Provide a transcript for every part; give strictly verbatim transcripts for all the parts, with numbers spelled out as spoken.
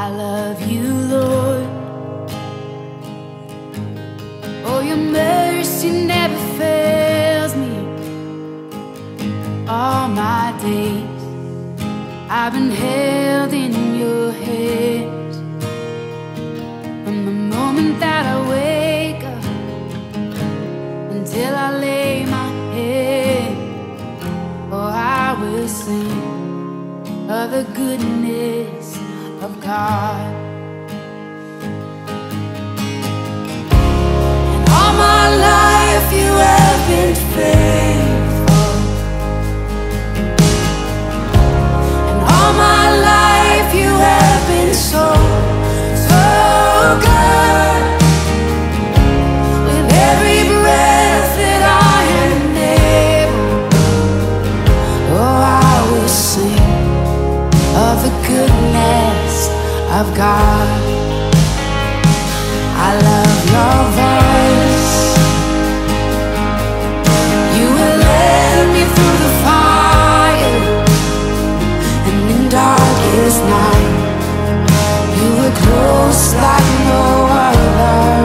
I love you, Lord. Oh, your mercy never fails me. All my days I've been held in your hands. From the moment that I wake up until I lay my head, oh, I will sing of the goodness of God. And all my life you have been faithful, and all my life you have been so, so good. With every breath that I am able, oh, I will sing of the goodness of God. I love your voice. You will lead me through the fire, and in darkest night you were close like no other.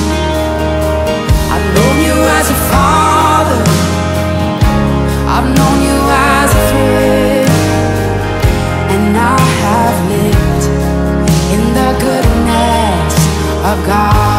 I've known you as a father, I've known you as a friend, and I have lived in the goodness of God.